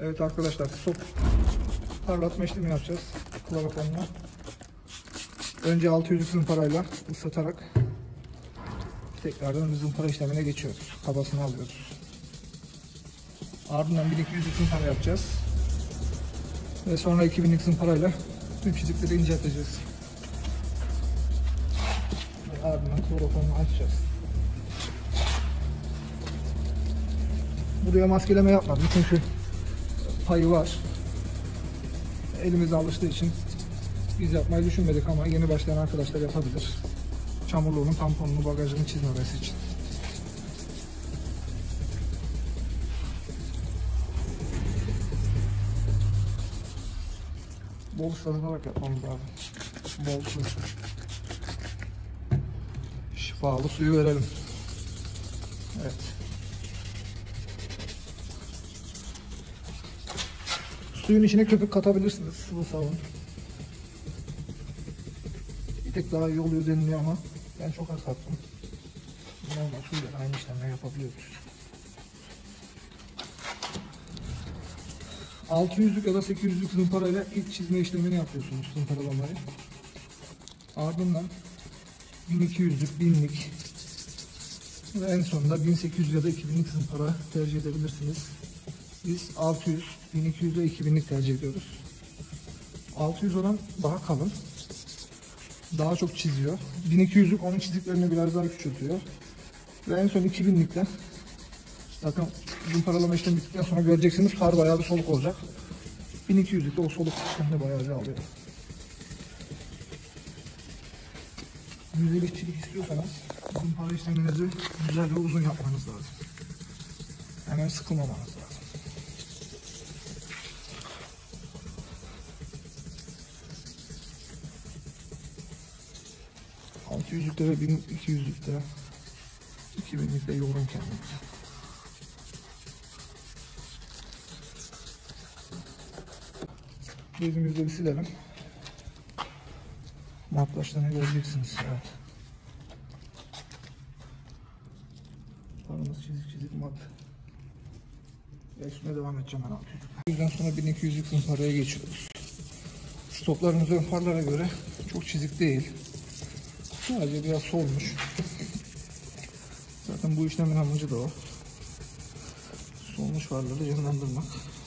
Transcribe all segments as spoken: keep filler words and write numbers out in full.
Evet arkadaşlar, stop parlatma işlemi yapacağız kloroformla. Önce altı yüzlük zımparayla ıslatarak tekrardan zımpara işlemine geçiyoruz. Kabasını alıyoruz. Ardından bin iki yüzlük zımpara yapacağız. Ve sonra iki binlik zımparayla tüm çizikleri incelteceğiz. Ve ardından kloroformu açacağız. Buraya maskeleme yapmadım çünkü payı var. Elimize alıştığı için biz yapmayı düşünmedik ama yeni başlayan arkadaşlar yapabilir. Çamurluğunun tamponunu, bagajını çizmemesi için. Bol ıslanarak yapmamız lazım. Bol su. Şifalı suyu verelim. Evet. Suyun içine köpük katabilirsiniz. Sıvı sabun. Bir tek daha iyi oluyor deniliyor ama ben çok az kattım. Normal suyla aynı işlemleri yapabiliyoruz. altı yüzlük ya da sekiz yüzlük zımparayla ilk çizme işlemini yapıyorsunuz, zımparalamayı. Ardından bin iki yüzlük, binlik ve en sonunda bin sekiz yüz ya da iki binlik zımpara tercih edebilirsiniz. Biz altı yüz, bin iki yüz ve iki binlik tercih ediyoruz. altı yüz olan daha kalın, daha çok çiziyor. bin iki yüzlük onun çiziklerini biraz daha küçültüyor. Ve en son iki binlikte zaten zımparalama işlemi bittikten sonra göreceksiniz, far bayağı bir soluk olacak. bin iki yüzlükte o soluk işlemini bayağı bir alıyor. yüz elli işçilik istiyorsanız zımpara işleminizi güzel ve uzun yapmanız lazım. Hemen sıkılmamanız lazım. altı yüzlükte ve bin iki yüzlükte, iki binlikte yorun kendinizi. Bezimizde bir silelim. Matlaştığını göreceksiniz. Evet. Paramız çizik çizik mat. Ve üstüne devam edeceğim ben altı yüzlük. Yüzden sonra bin iki yüzlük zımparaya geçiyoruz. Stoplarımız ön farlara göre çok çizik değil. Sadece biraz solmuş. Zaten bu işlemin amacı da o. Solmuş farları canlandırmak.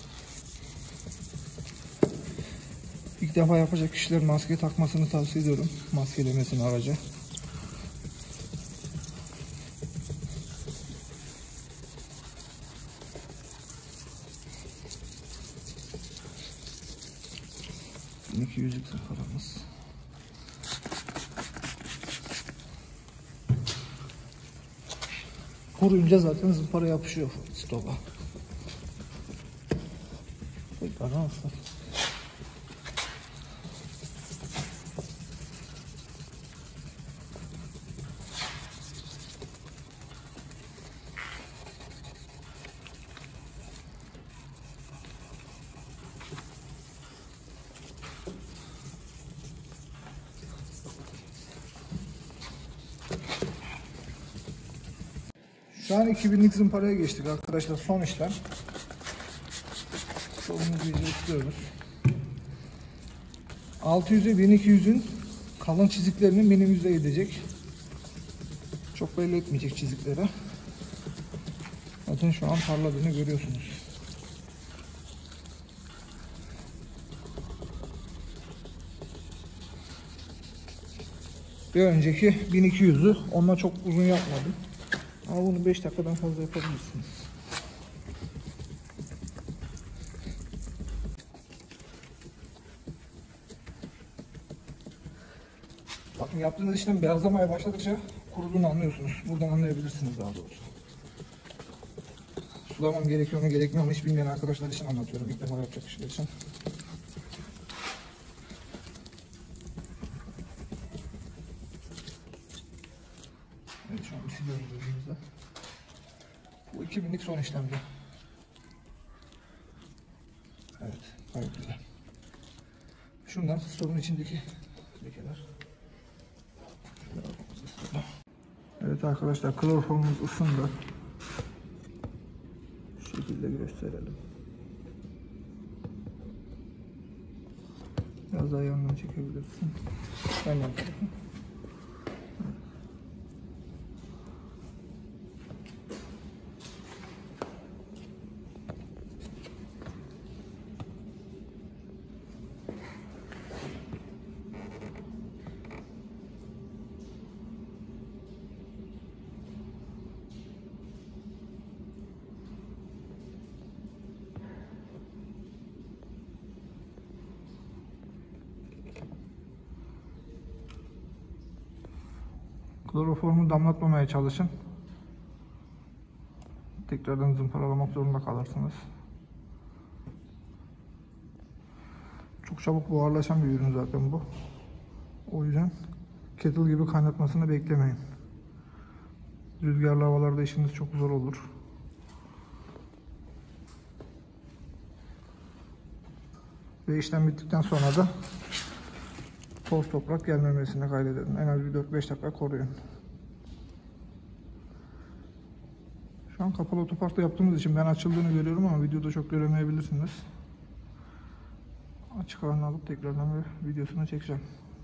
İlk defa yapacak kişilerin maske takmasını tavsiye ediyorum. Maskelemesini araca. bin iki yüzlük zımparamız. Kuruyunca zaten zımpara yapışıyor stopa. Tekrar alsın. Şu an iki binlik zımparaya geçtik arkadaşlar, son işlem. Solumuzu iyice tutuyoruz. altı yüz ve bin iki yüzün kalın çiziklerini minimize edecek. Çok belli etmeyecek çizikleri. Zaten şu an parladığını görüyorsunuz. Bir önceki bin iki yüzü onunla çok uzun yapmadım. Ama bunu beş dakikadan fazla yapabilirsiniz. Bakın, yaptığınız işlem beyazlamaya başladıkça kuruduğunu anlıyorsunuz. Buradan anlayabilirsiniz daha doğrusu. Sulamam gerekiyor mu gerekmiyor mu hiç bilmeyen arkadaşlar için anlatıyorum. İlk defa yapacak kişiler için. Evet, şu an siliyoruz gözümüzde. Bu iki binlik son işlemdi. Evet, gayet güzel. Şundan stopun içindeki lekeler. Evet arkadaşlar, kloroformumuz ısındı. Şu şekilde gösterelim. Biraz daha yandan çekebilirsin. Ben yapayım. Kloroformu damlatmamaya çalışın. Tekrardan zımparalamak zorunda kalırsınız. Çok çabuk buharlaşan bir ürün zaten bu. O yüzden kettle gibi kaynatmasını beklemeyin. Rüzgarlı havalarda işiniz çok zor olur. Ve işlem bittikten sonra da toz toprak gelmemesine kaydedin. En az bir dört beş dakika koruyun. Şu an kapalı otoparkta yaptığımız için ben açıldığını görüyorum ama videoda çok göremeyebilirsiniz. Açık halini alıp tekrardan bir videosunu çekeceğim.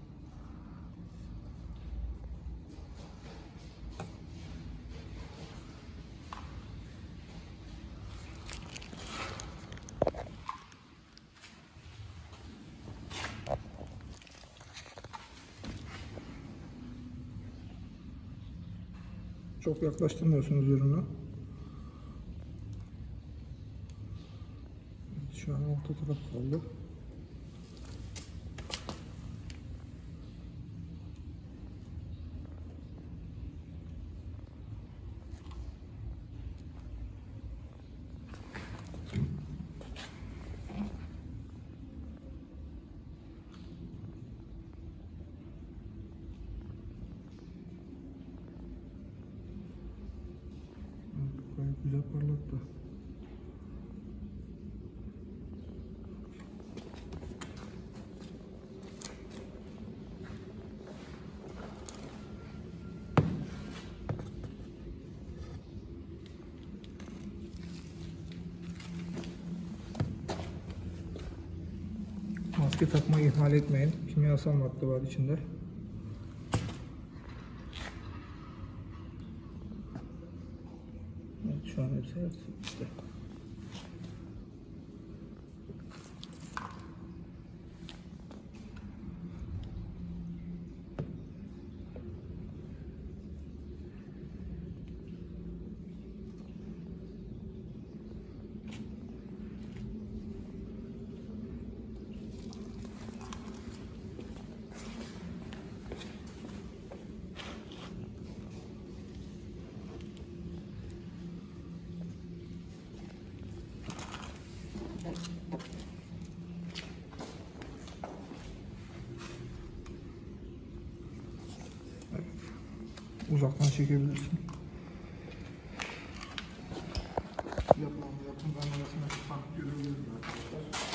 Çok yaklaştırmıyorsunuz ürünü. Şu an orta taraf kaldı. Gayet güzel parlattı. Maske takmayı ihmal etmeyin. Kimyasal madde var içinde. Evet, şu an hepsi işte. Uzaktan çekebilirsin. Yapmamı yapın. Ben arasında fark görebilirim arkadaşlar.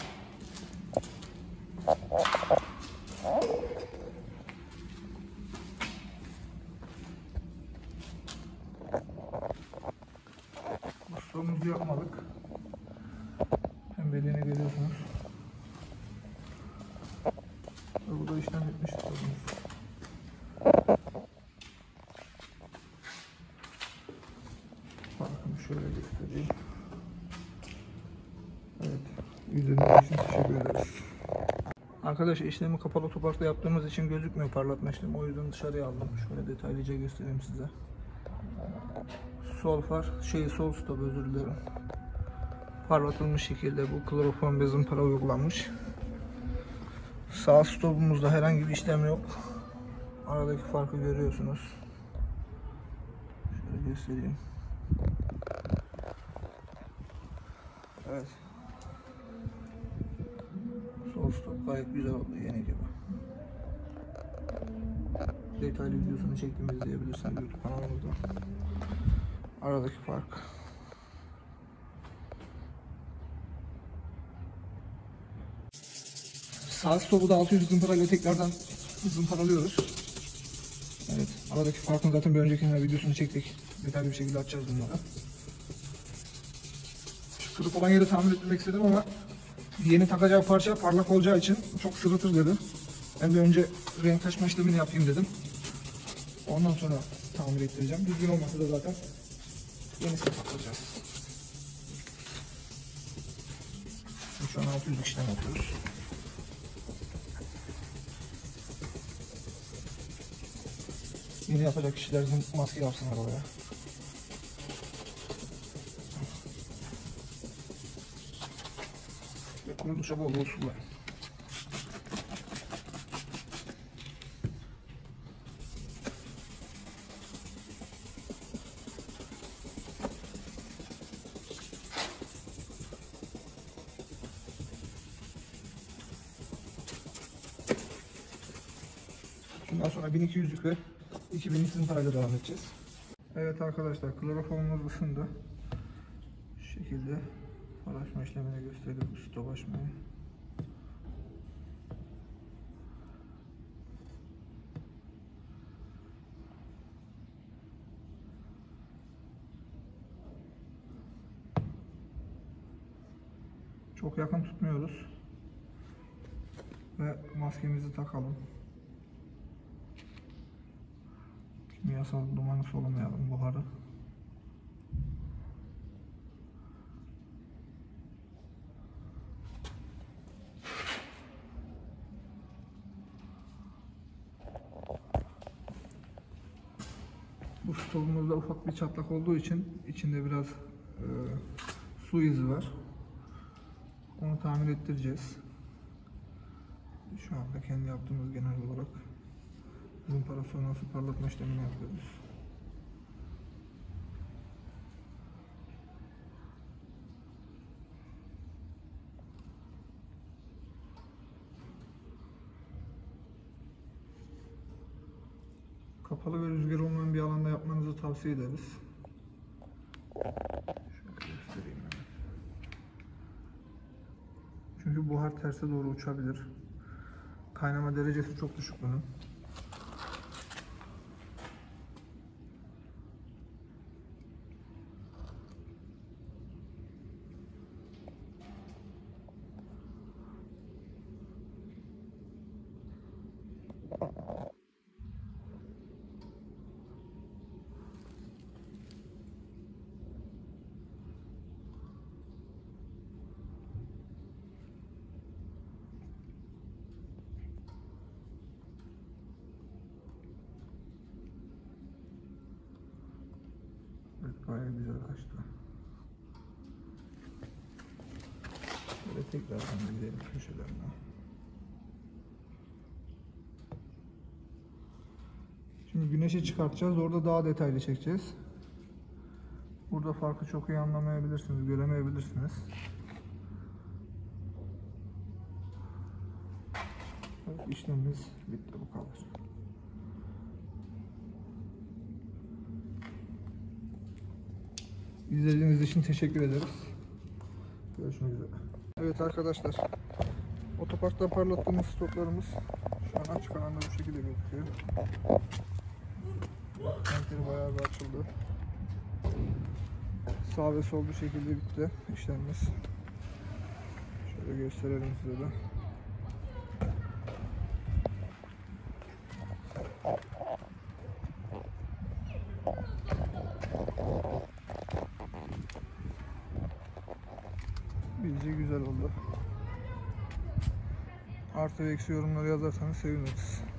Musluğumuzu yapmadık. Hem bedeni görüyorsunuz. Ve bu da işlem bitmiştir. Şöyle göstereyim. Evet. İzlediğiniz için teşekkür ederiz. Arkadaşlar işlemi kapalı otoparkta yaptığımız için gözükmüyor parlatma işlemi. O yüzden dışarıya aldım. Şöyle detaylıca göstereyim size. Sol far, şey sol stop özür dilerim. Parlatılmış şekilde bu kloroform ve zımpara uygulanmış. Sağ stopumuzda herhangi bir işlem yok. Aradaki farkı görüyorsunuz. Şöyle göstereyim. Evet. Sol stop gayet güzel oldu yeni gibi. Detaylı videosunu çektiğimi izleyebilirsiniz YouTube kanalımızda. Aradaki fark. Sağ stopu da altı yüz zımparayla tekrardan zımparalıyoruz. Evet. Aradaki farkın zaten bir önceki videosunu çektik. Detaylı bir şekilde açacağız bunları. Kırık olan yeri tamir etmek istedim ama Yeni takacağı parça parlak olacağı için çok sırıtır dedi. Ben de önce renk taşma işlemini yapayım dedim. Ondan sonra tamir ettireceğim. Düzgün olmasa da zaten yenisini takacağız. Şu an altı yüzlük işlem yapıyoruz. Yeni yapacak kişiler maske yapsınlar oraya. Ve kuruluşa bol bol sular. Bundan sonra bin iki yüzlük ve iki binlik zımparayla devam edeceğiz. Evet arkadaşlar, kloroformumuz ısındı. Şu şekilde paraşma işlemini gösteriyorum. Stop açmayı. Çok yakın tutmuyoruz. Ve maskemizi takalım. Kimyasal dumanı solumayalım, buharı. Bu stolumuzda ufak bir çatlak olduğu için içinde biraz e, su izi var. Onu tamir ettireceğiz. Şu anda kendi yaptığımız genel olarak zımpara sonrası parlatma işlemini yapıyoruz. Kapalı ve rüzgar olmayan bir alanda yapmanızı tavsiye ederiz. Şöyle göstereyim hemen. Çünkü buhar terse doğru uçabilir. Kaynama derecesi çok düşük bunun. Evet, bayağı güzel kaçtı. Böyle tekrardan gidelim köşelerine. Şimdi güneşi çıkartacağız. Orada daha detaylı çekeceğiz. Burada farkı çok iyi anlamayabilirsiniz, göremeyebilirsiniz. Evet, işlemimiz bitti, bu kadar. İzlediğiniz için teşekkür ederiz. Görüşmek üzere. Evet arkadaşlar, otoparkta parlattığımız stoplarımız şu an açık alanda bu şekilde gözüküyor. Renkleri bayağı bir açıldı. Sağ ve sol bir şekilde bitti işlemimiz. Şöyle gösterelim size de. Bizce güzel oldu. Artı ve eksi yorumları yazarsanız seviniriz.